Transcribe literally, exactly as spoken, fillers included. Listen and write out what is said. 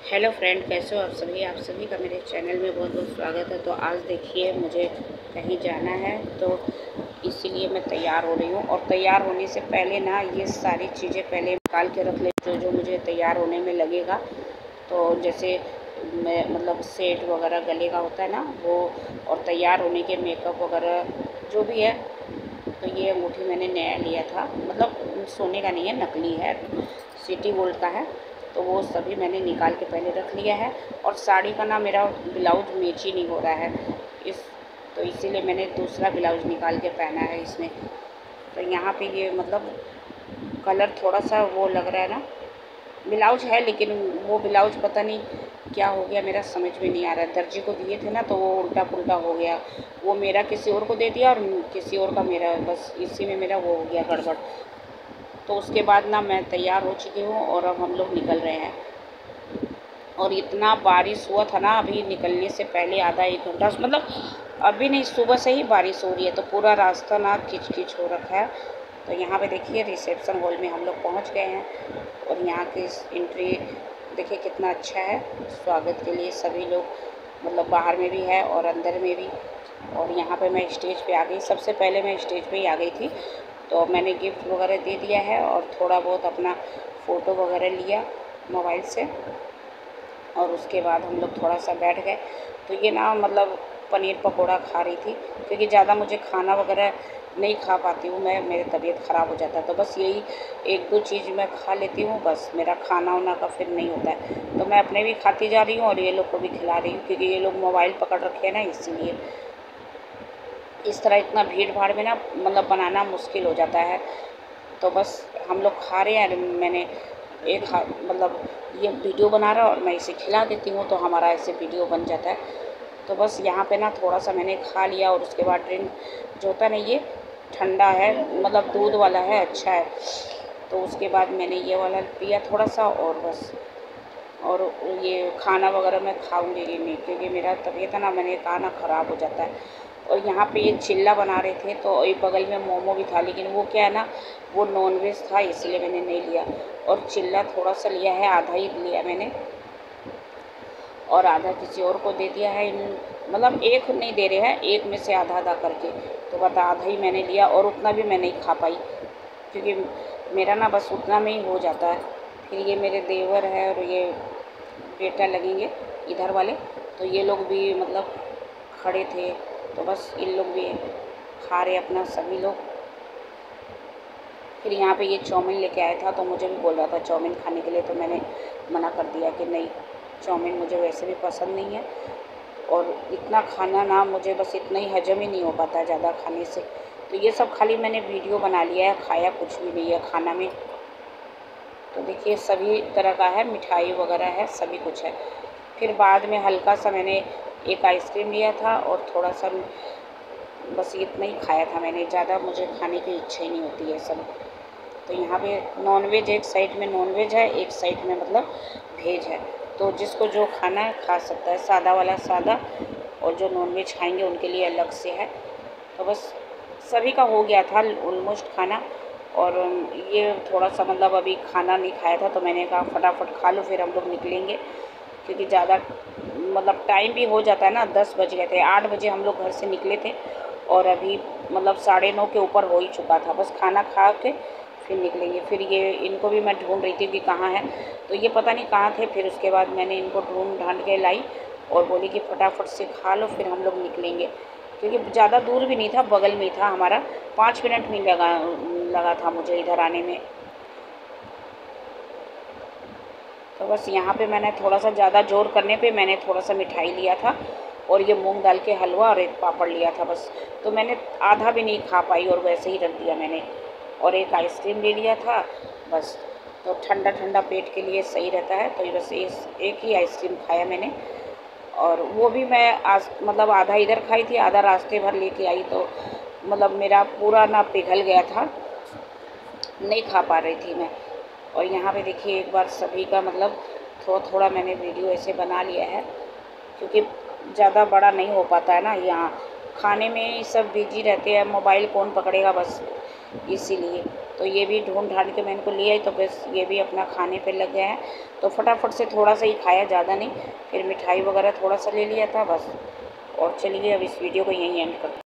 Hello friend, कैसे हो आप सभी। आप सभी का मेरे चैनल में बहुत बहुत स्वागत है। तो आज देखिए, मुझे कहीं जाना है तो इसीलिए मैं तैयार हो रही हूँ। और तैयार होने से पहले ना ये सारी चीज़ें पहले निकाल के रख ले, जो जो मुझे तैयार होने में लगेगा। तो जैसे मैं मतलब सेट वगैरह गले का होता है ना वो, और तैयार होने के मेकअप वगैरह जो भी है। तो ये अंगूठी मैंने नया लिया था, मतलब सोने का नहीं है, नकली है, सिटी गोल्ड का है। तो वो सभी मैंने निकाल के पहले रख लिया है। और साड़ी का ना मेरा ब्लाउज मैच ही नहीं हो रहा है इस तो इसीलिए मैंने दूसरा ब्लाउज निकाल के पहना है इसमें। तो यहाँ पे ये मतलब कलर थोड़ा सा वो लग रहा है ना, ब्लाउज है लेकिन वो ब्लाउज पता नहीं क्या हो गया, मेरा समझ में नहीं आ रहा है। दर्जी को दिए थे ना तो वो उल्टा पुल्टा हो गया, वो मेरा किसी और को दे दिया और किसी और का मेरा, बस इसी में मेरा वो हो गया गड़बड़। तो उसके बाद ना मैं तैयार हो चुकी हूँ और अब हम लोग निकल रहे हैं। और इतना बारिश हुआ था ना अभी निकलने से पहले आधा एक घंटा, मतलब अभी नहीं, सुबह से ही बारिश हो रही है। तो पूरा रास्ता ना किच किच हो रखा है। तो यहाँ पे देखिए रिसेप्शन हॉल में हम लोग पहुँच गए हैं। और यहाँ की एंट्री देखिए कितना अच्छा है, स्वागत के लिए सभी लोग, मतलब बाहर में भी है और अंदर में भी। और यहाँ पे मैं स्टेज पे आ गई, सबसे पहले मैं स्टेज पे ही आ गई थी। तो मैंने गिफ्ट वगैरह दे दिया है और थोड़ा बहुत अपना फ़ोटो वगैरह लिया मोबाइल से। और उसके बाद हम लोग थोड़ा सा बैठ गए। तो ये ना मतलब पनीर पकोड़ा खा रही थी, क्योंकि ज़्यादा मुझे खाना वगैरह नहीं खा पाती हूँ मैं, मेरी तबीयत ख़राब हो जाता है। तो बस यही एक दो चीज़ मैं खा लेती हूँ, बस मेरा खाना वाना का फिर नहीं होता है। तो मैं अपने भी खाती जा रही हूँ और ये लोग को भी खिला रही हूँ, क्योंकि ये लोग मोबाइल पकड़ रखे हैं ना, इसीलिए। इस तरह इतना भीड़ भाड़ में ना मतलब बनाना मुश्किल हो जाता है। तो बस हम लोग खा रहे हैं। मैंने एक मतलब ये वीडियो बना रहा है और मैं इसे खिला देती हूँ, तो हमारा ऐसे वीडियो बन जाता है। तो बस यहाँ पे ना थोड़ा सा मैंने खा लिया। और उसके बाद ड्रिंक जो होता है ना, ये ठंडा है, मतलब दूध वाला है, अच्छा है। तो उसके बाद मैंने ये वाला पिया थोड़ा सा, और बस। और ये खाना वगैरह मैं खाऊंगी नहीं, क्योंकि मेरा तबीयत है ना, मैंने कहा ना, ख़राब हो जाता है। और यहाँ पे ये चिल्ला बना रहे थे, तो एक बगल में मोमो भी था, लेकिन वो क्या है ना, वो नॉनवेज था, इसलिए मैंने नहीं लिया। और चिल्ला थोड़ा सा लिया है, आधा ही लिया मैंने, और आधा किसी और को दे दिया है। मतलब एक नहीं दे रहे हैं, एक में से आधा आधा करके। तो बता, आधा ही मैंने लिया और उतना भी मैं नहीं खा पाई, क्योंकि मेरा ना बस उतना में ही हो जाता है। फिर ये मेरे देवर है और ये बेटा लगेंगे इधर वाले, तो ये लोग भी मतलब खड़े थे। तो बस इन लोग भी खा रहे अपना सभी लोग। फिर यहाँ पे ये चाउमीन लेके आया था, तो मुझे भी बोल रहा था चाउमीन खाने के लिए, तो मैंने मना कर दिया कि नहीं, चाउमीन मुझे वैसे भी पसंद नहीं है। और इतना खाना ना मुझे, बस इतना ही हजम ही नहीं हो पाता है ज़्यादा खाने से। तो ये सब खाली मैंने वीडियो बना लिया है, खाया कुछ भी नहीं है खाना में। तो देखिए सभी तरह का है, मिठाई वगैरह है, सभी कुछ है। फिर बाद में हल्का सा मैंने एक आइसक्रीम लिया था और थोड़ा सा, बस इतना ही खाया था मैंने, ज़्यादा मुझे खाने की इच्छा ही नहीं होती है सब। तो यहाँ पे नॉनवेज, एक साइड में नॉनवेज है, एक साइड में मतलब वेज है। तो जिसको जो खाना है खा सकता है, सादा वाला सादा, और जो नॉनवेज खाएंगे उनके लिए अलग से है। तो बस सभी का हो गया था ऑलमोस्ट खाना। और ये थोड़ा सा मतलब अभी खाना नहीं खाया था, तो मैंने कहा फटाफट खा लो, फिर हम लोग निकलेंगे, क्योंकि ज़्यादा मतलब टाइम भी हो जाता है ना, दस बज गए थे, आठ बजे हम लोग घर से निकले थे और अभी मतलब साढ़े नौ के ऊपर हो ही चुका था। बस खाना खा के फिर निकलेंगे। फिर ये इनको भी मैं ढूंढ रही थी कि कहाँ है, तो ये पता नहीं कहाँ थे। फिर उसके बाद मैंने इनको ढूंढ ढांढ के लाई और बोली कि फटाफट से खा लो, फिर हम लोग निकलेंगे, क्योंकि ज़्यादा दूर भी नहीं था, बगल में ही था हमारा, पाँच मिनट नहीं लगा लगा था मुझे इधर आने में। तो बस यहाँ पे मैंने थोड़ा सा ज़्यादा जोर करने पे मैंने थोड़ा सा मिठाई लिया था, और ये मूंग दाल के हलवा और एक पापड़ लिया था बस। तो मैंने आधा भी नहीं खा पाई और वैसे ही रख दिया मैंने, और एक आइसक्रीम ले लिया था बस। तो ठंडा ठंडा पेट के लिए सही रहता है। तो ये बस एक एक ही आइसक्रीम खाया मैंने, और वो भी मैं आज मतलब आधा इधर खाई थी, आधा रास्ते भर लेके आई। तो मतलब मेरा पूरा ना पिघल गया था, नहीं खा पा रही थी मैं। और यहाँ पे देखिए एक बार सभी का मतलब थोड़ा थोड़ा मैंने वीडियो ऐसे बना लिया है, क्योंकि ज़्यादा बड़ा नहीं हो पाता है ना, यहाँ खाने में ही सब बिजी रहते हैं, मोबाइल कौन पकड़ेगा, बस इसीलिए। तो ये भी ढूंढ ढांड के मैं इनको ले आई, तो बस ये भी अपना खाने पे लग गए हैं। तो फटाफट से थोड़ा सा ही खाया, ज़्यादा नहीं। फिर मिठाई वगैरह थोड़ा सा ले लिया था बस, और चलिए अब इस वीडियो को यहीं एंड करते हैं।